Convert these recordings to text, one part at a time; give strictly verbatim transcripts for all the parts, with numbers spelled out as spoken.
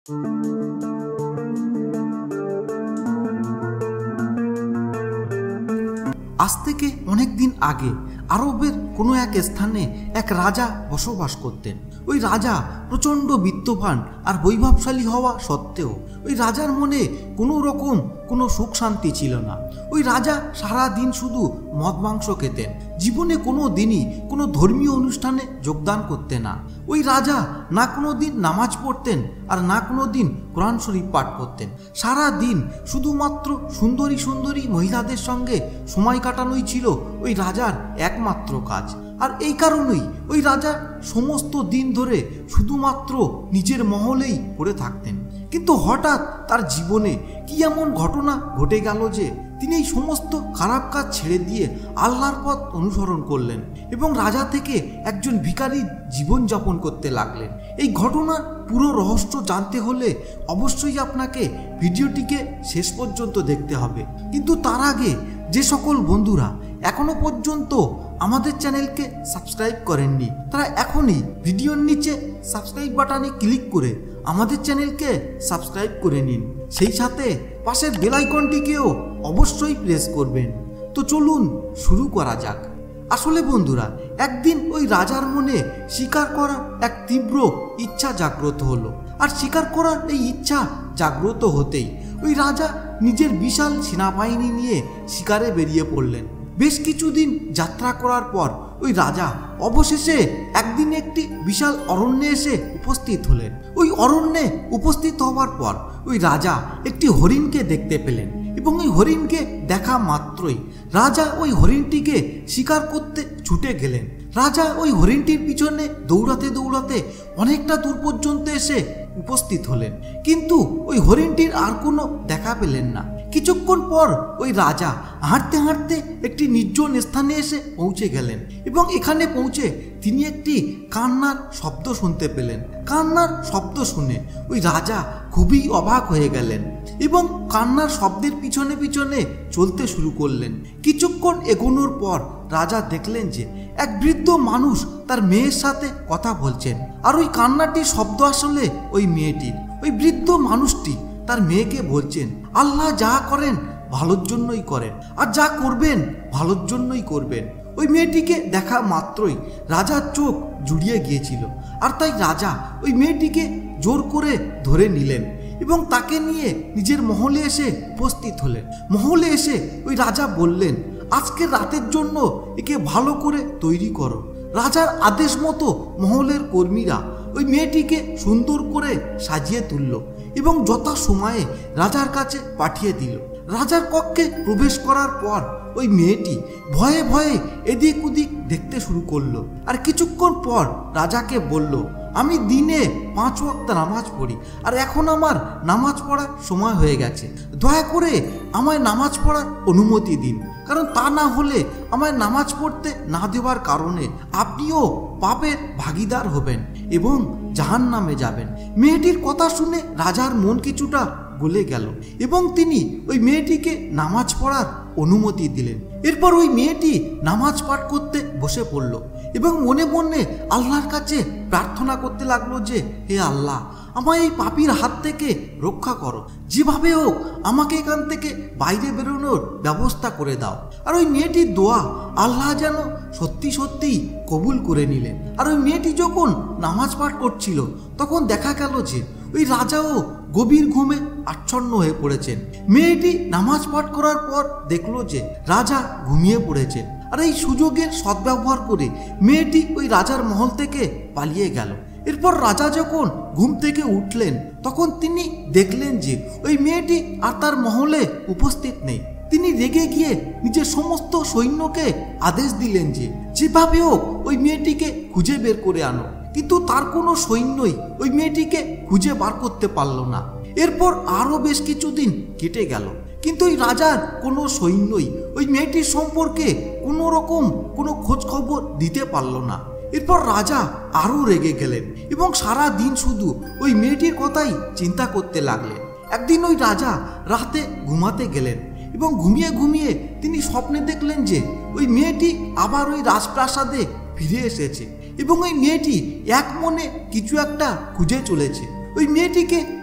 আজ থেকে অনেক দিন আগে আরবের কোনো এক স্থানে এক রাজা বসবাস করতেন। ওই রাজা প্রচণ্ড বিত্তবান আর বৈভবশালী হওয়া সত্ত্বেও ওই রাজার মনে কোনো রকম কোনো সুখ শান্তি ছিল না। ওই রাজা সারা দিন শুধু মদ মাংস খেতেন, জীবনে কোনো দিনই কোনো ধর্মীয় অনুষ্ঠানে যোগদান করতেন না। ওই রাজা না কোনো দিন নামাজ পড়তেন আর না কোনো দিন কোরআন শরীফ পাঠ করতেন। সারা দিন শুধুমাত্র সুন্দরী সুন্দরী মহিলাদের সঙ্গে সময় কাটানোই ছিল ওই রাজার একমাত্র কাজ। আর এই কারণেই ওই রাজা সমস্ত দিন ধরে শুধুমাত্র নিজের মহলেই পড়ে থাকতেন। কিন্তু হঠাৎ তার জীবনে কি এমন ঘটনা ঘটে গেল যে তিনি এই সমস্ত খারাপ কাজ ছেড়ে দিয়ে আল্লাহর পথ অনুসরণ করলেন এবং রাজা থেকে একজন ভিখারির জীবনযাপন করতে লাগলেন। এই ঘটনার পুরো রহস্য জানতে হলে অবশ্যই আপনাকে ভিডিওটিকে শেষ পর্যন্ত দেখতে হবে। কিন্তু তার আগে যে সকল বন্ধুরা এখনো পর্যন্ত আমাদের চ্যানেলকে সাবস্ক্রাইব করেননি তারা এখনই ভিডিওর নিচে সাবস্ক্রাইব বাটনে ক্লিক করে আমাদের চ্যানেলকে সাবস্ক্রাইব করে নিন, সেই সাথে পাশের বেল আইকনটিকেও অবশ্যই প্রেস করবেন। তো চলুন শুরু করা যাক। আসলে বন্ধুরা, একদিন ওই রাজার মনে শিকার করার এক তীব্র ইচ্ছা জাগ্রত হলো। আর শিকার করার এই ইচ্ছা জাগ্রত হতেই ওই রাজা নিজের বিশাল সেনাবাহিনী নিয়ে শিকারে বেরিয়ে পড়লেন। বেশ কিছুদিন যাত্রা করার পর ওই রাজা অবশেষে একদিন একটি বিশাল অরণ্যে এসে উপস্থিত হলেন। ওই অরণ্যে উপস্থিত হওয়ার পর ওই রাজা একটি হরিণকে দেখতে পেলেন এবং ওই হরিণকে দেখা মাত্রই রাজা ওই হরিণটিকে শিকার করতে ছুটে গেলেন। রাজা ওই হরিণটির পিছনে দৌড়াতে দৌড়াতে অনেকটা দূর পর্যন্ত এসে উপস্থিত হলেন, কিন্তু ওই হরিণটির আর কোনো দেখা পেলেন না। কিছুক্ষণ পর ওই রাজা হাঁটতে হাঁটতে একটি নির্জন স্থানে এসে পৌঁছে গেলেন এবং এখানে পৌঁছে তিনি একটি কান্নার শব্দ শুনতে পেলেন। কান্নার শব্দ শুনে ওই রাজা খুবই অবাক হয়ে গেলেন এবং কান্নার শব্দের পিছনে পিছনে চলতে শুরু করলেন। কিছুক্ষণ এগোনোর পর রাজা দেখলেন যে এক বৃদ্ধ মানুষ তার মেয়ের সাথে কথা বলছেন। আর ওই কান্নাটির শব্দ আসলে ওই মেয়েটির। ওই বৃদ্ধ মানুষটি তার মেয়েকে বলছেন, আল্লাহ যা করেন ভালোর জন্যই করেন আর যা করবেন ভালোর জন্যই করবেন। ওই মেয়েটিকে দেখা মাত্রই রাজার চোখ জুড়িয়ে গিয়েছিল, আর তাই রাজা ওই মেয়েটিকে জোর করে ধরে নিলেন এবং তাকে নিয়ে নিজের মহলে এসে উপস্থিত হলেন। মহলে এসে ওই রাজা বললেন, আজকের রাতের জন্য একে ভালো করে তৈরি করো। রাজার আদেশ মতো মহলের কর্মীরা ওই মেয়েটিকে সুন্দর করে সাজিয়ে তুলল এবং যথা সময়ে রাজার কাছে পাঠিয়ে দিল। রাজার কক্ষে প্রবেশ করার পর ওই মেয়েটি ভয়ে ভয়ে এদিক ওদিক দেখতে শুরু করলো। আর কিছুক্ষণ পর রাজাকে বলল, আমি দিনে পাঁচ ওয়াক্ত নামাজ পড়ি আর এখন আমার নামাজ পড়ার সময় হয়ে গেছে। দয়া করে আমায় নামাজ পড়ার অনুমতি দিন, কারণ তা না হলে আমায় নামাজ পড়তে না দেওয়ার কারণে আপনিও পাপের ভাগিদার হবেন এবং জাহান্নামে যাবেন। মেয়েটির কথা শুনে রাজার মন কিছুটা গলে গেল এবং তিনি ওই মেয়েটিকে নামাজ পড়ার অনুমতি দিলেন। এরপর ওই মেয়েটি নামাজ পাঠ করতে বসে পড়ল এবং মনে মনে আল্লাহর কাছে প্রার্থনা করতে লাগলো যে, হে আল্লাহ, আমায় এই পাপীর হাত থেকে রক্ষা করো, যেভাবে হোক আমাকে এখান থেকে বাইরে বেরোনোর ব্যবস্থা করে দাও। আর ওই মেয়েটির দোয়া আল্লাহ যেন সত্যি সত্যিই কবুল করে নিলেন। আর ওই মেয়েটি যখন নামাজ পাঠ করছিল তখন দেখা গেল যে ওই রাজাও গভীর ঘুমে আচ্ছন্ন হয়ে পড়েছেন। মেয়েটি নামাজ পাঠ করার পর দেখলো যে রাজা ঘুমিয়ে পড়েছেন। আর এই সুযোগের সদ্ব্যবহার করে মেয়েটি ওই রাজার মহল থেকে পালিয়ে গেল। এরপর রাজা যখন ঘুম থেকে উঠলেন তখন তিনি দেখলেন যে ওই মেয়েটি আর তার মহলে উপস্থিত নেই। তিনি রেগে গিয়ে নিজের সমস্ত সৈন্যকে আদেশ দিলেন যে যেভাবে হোক ওই মেয়েটিকে খুঁজে বের করে আনো, কিন্তু তার কোনো সৈন্যই ওই মেয়েটিকে খুঁজে বার করতে পারল না। এরপর আরও বেশ কিছুদিন কেটে গেল, কিন্তু ওই রাজার কোনো সৈন্যই ওই মেয়েটির সম্পর্কে কোনো রকম কোনো খোঁজ খবর দিতে পারল না। এরপর রাজা আরও রেগে গেলেন এবং সারা দিন শুধু ওই মেয়েটির কথাই চিন্তা করতে লাগলেন। একদিন ওই রাজা রাতে ঘুমাতে গেলেন এবং ঘুমিয়ে ঘুমিয়ে তিনি স্বপ্নে দেখলেন যে ওই মেয়েটি আবার ওই রাজপ্রাসাদে ফিরে এসেছে এবং ওই মেয়েটি এক মনে কিছু একটা খুঁজে চলেছে। ওই মেয়েটিকে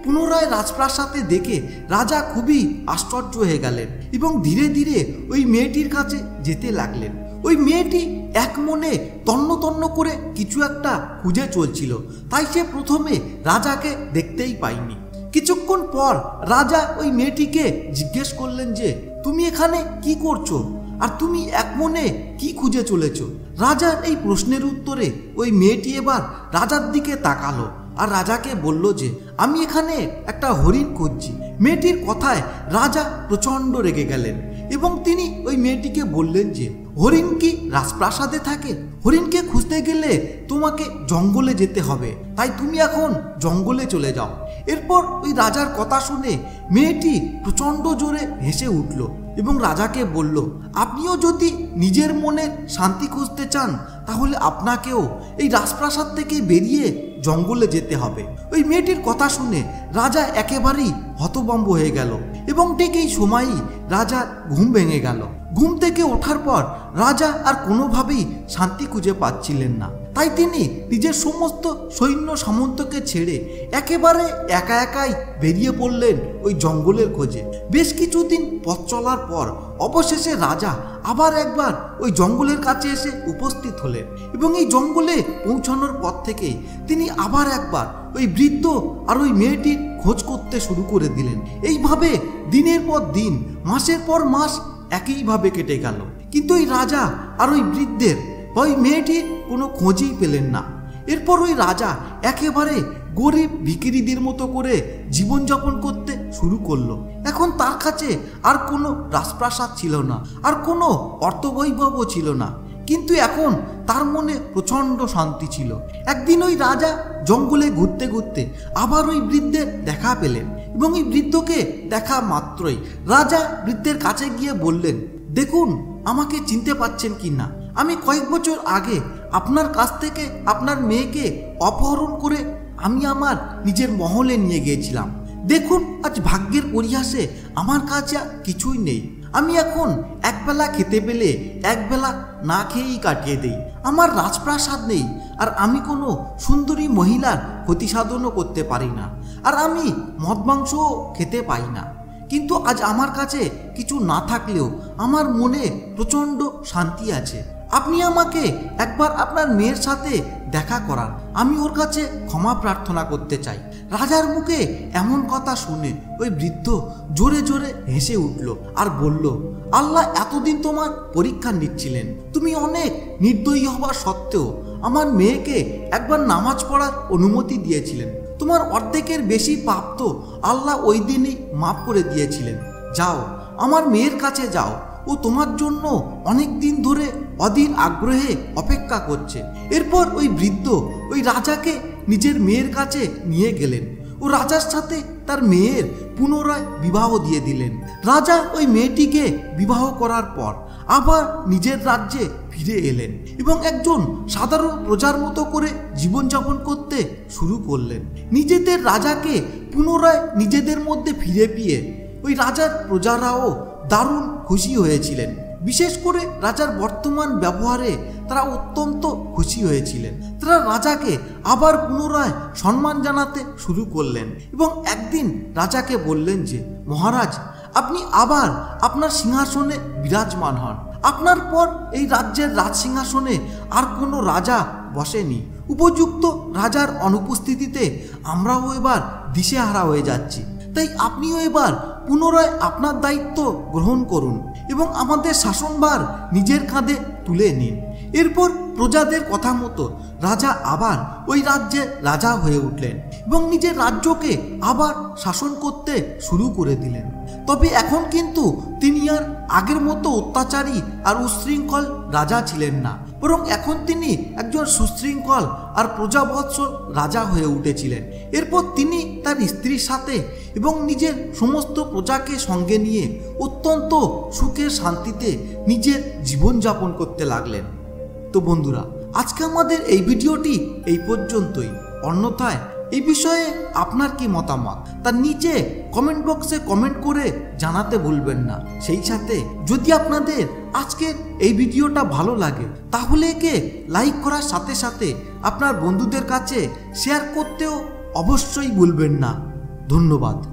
পুনরায় রাজপ্রাসাদে দেখে রাজা খুবই আশ্চর্য হয়ে গেলেন এবং ধীরে ধীরে ওই মেয়েটির কাছে যেতে লাগলেন। ওই মেয়েটি এক মনে তন্ন তন্ন করে কিছু একটা খুঁজে চলছিল, তাই সে প্রথমে রাজাকে দেখতেই পায়নি। কিছুক্ষণ পর রাজা ওই মেয়েটিকে জিজ্ঞেস করলেন যে তুমি এখানে কি করছো আর তুমি এক মনে কি খুঁজে চলেছো? রাজার এই প্রশ্নের উত্তরে ওই মেয়েটি এবার রাজার দিকে তাকালো আর রাজাকে বলল যে আমি এখানে একটা হরিণ খুঁজছি। মেয়েটির কথায় রাজা প্রচণ্ড রেগে গেলেন এবং তিনি ওই মেয়েটিকে বললেন যে হরিণ কি রাজপ্রাসাদে থাকে? হরিণকে খুঁজতে গেলে তোমাকে জঙ্গলে যেতে হবে, তাই তুমি এখন জঙ্গলে চলে যাও। এরপর ওই রাজার কথা শুনে মেয়েটি প্রচণ্ড জোরে হেসে উঠল এবং রাজাকে বলল আপনিও যদি নিজের মনে শান্তি খুঁজতে চান তাহলে আপনাকেও এই রাজপ্রাসাদ থেকে বেরিয়ে জঙ্গলে যেতে হবে। ওই মেয়েটির কথা শুনে রাজা একেবারেই হতভম্ব হয়ে গেল এবং ঠিক এই সময়ই রাজার ঘুম ভেঙে গেল। ঘুম থেকে ওঠার পর রাজা আর কোনোভাবেই শান্তি খুঁজে পাচ্ছিলেন না, তাই তিনি নিজের সমস্ত সৈন্য সামন্তকে ছেড়ে একেবারে একা একাই বেরিয়ে পড়লেন ওই জঙ্গলের খোঁজে। বেশ কিছুদিন পথ চলার পর অবশেষে রাজা আবার একবার ওই জঙ্গলের কাছে এসে উপস্থিত হলেন এবং এই জঙ্গলে পৌঁছানোর পর থেকে তিনি আবার একবার ওই বৃদ্ধ আর ওই মেয়েটির খোঁজ করতে শুরু করে দিলেন। এইভাবে দিনের পর দিন, মাসের পর মাস একইভাবে কেটে গেল, কিন্তু ওই রাজা আর ওই বৃদ্ধের ওই মেয়েটির কোনো খোঁজই পেলেন না। এরপর ওই রাজা একেবারে গরিব ভিখিরিদের মতো করে জীবনযাপন করতে শুরু করলো। এখন তার কাছে আর কোনো রাজপ্রাসাদ ছিল না, আর কোনো অর্থবৈভবও ছিল না, কিন্তু এখন তার মনে প্রচণ্ড শান্তি ছিল। একদিন ওই রাজা জঙ্গলে ঘুরতে ঘুরতে আবার ওই বৃদ্ধের দেখা পেলেন এবং এই বৃদ্ধকে দেখা মাত্রই রাজা বৃদ্ধের কাছে গিয়ে বললেন দেখুন আমাকে চিনতে পাচ্ছেন কি না? আমি কয়েক বছর আগে আপনার কাছ থেকে আপনার মেয়েকে অপহরণ করে আমি আমার নিজের মহলে নিয়ে গিয়েছিলাম। দেখুন আজ ভাগ্যের পরিহাসে আমার কাছে কিছুই নেই। আমি এখন একবেলা খেতে পেলে একবেলা না খেয়েই কাটিয়ে দেই। আমার রাজপ্রাসাদ নেই, আর আমি কোনো সুন্দরী মহিলার ক্ষতিসাধনও করতে পারি না, আর আমি মদ মাংসও খেতে পাই না। কিন্তু আজ আমার কাছে কিছু না থাকলেও আমার মনে প্রচণ্ড শান্তি আছে। আপনি আমাকে একবার আপনার মেয়ের সাথে দেখা করান, আমি ওর কাছে ক্ষমা প্রার্থনা করতে চাই। রাজার মুখে এমন কথা শুনে ওই বৃদ্ধ জোরে জোরে হেসে উঠল আর বলল আল্লাহ এতদিন তোমার পরীক্ষা নিচ্ছিলেন। তুমি অনেক নির্দয়ী হওয়া সত্ত্বেও আমার মেয়েকে একবার নামাজ পড়ার অনুমতি দিয়েছিলেন। তোমার অর্ধেকের বেশি পাপ তো আল্লাহ ওই দিনই মাফ করে দিয়েছিলেন। যাও আমার মেয়ের কাছে যাও, ও তোমার জন্য অনেক দিন ধরে অধীর আগ্রহে অপেক্ষা করছে। এরপর ওই বৃদ্ধ ওই রাজাকে নিজের মেয়ের কাছে নিয়ে গেলেন ও রাজার সাথে তার মেয়ের পুনরায় বিবাহ দিয়ে দিলেন। রাজা ওই মেয়েটিকে বিবাহ করার পর আবার নিজের রাজ্যে ফিরে এলেন এবং একজন সাধারণ প্রজার মতো করে জীবনযাপন করতে শুরু করলেন। নিজেদের রাজাকে পুনরায় নিজেদের মধ্যে ফিরে পেয়ে ওই রাজার প্রজারাও দারুণ খুশি হয়েছিলেন। বিশেষ করে রাজার বর্তমান ব্যবহারে তারা অত্যন্ত খুশি হয়েছিলেন। তারা রাজাকে আবার পুনরায় সম্মান জানাতে শুরু করলেন এবং একদিন রাজাকে বললেন যে মহারাজ আপনি আবার আপনার সিংহাসনে বিরাজমান হন। আপনার পর এই রাজ্যের রাজ সিংহাসনে আর কোনো রাজা বসেনি। উপযুক্ত রাজার অনুপস্থিতিতে আমরাও এবার দিশেহারা হয়ে যাচ্ছি, তাই আপনিও এবার পুনরায় আপনার দায়িত্ব গ্রহণ করুন এবং আমাদের শাসনভার নিজের কাঁধে তুলে নিন। এরপর প্রজাদের কথা মতো রাজা আবার ওই রাজ্যের রাজা হয়ে উঠলেন এবং নিজের রাজ্যকে আবার শাসন করতে শুরু করে দিলেন। তবে এখন কিন্তু তিনি আর আগের মতো অত্যাচারী আর উশৃঙ্খল রাজা ছিলেন না, বরং এখন তিনি একজন সুশৃঙ্খল আর প্রজাবৎসল রাজা হয়ে উঠেছিলেন। এরপর তিনি তার স্ত্রীর সাথে এবং নিজের সমস্ত প্রজাকে সঙ্গে নিয়ে অত্যন্ত সুখের শান্তিতে নিজের জীবনযাপন করতে লাগলেন। তো বন্ধুরা, আজকে আমাদের এই ভিডিওটি এই পর্যন্তই। অন্যথায় এই বিষয়ে আপনার কি মতামত তার নিচে কমেন্ট বক্সে কমেন্ট করে জানাতে ভুলবেন না। সেই সাথে যদি আপনাদের আজকের এই ভিডিওটা ভালো লাগে তাহলে একে লাইক করার সাথে সাথে আপনার বন্ধুদের কাছে শেয়ার করতেও অবশ্যই ভুলবেন না। ধন্যবাদ।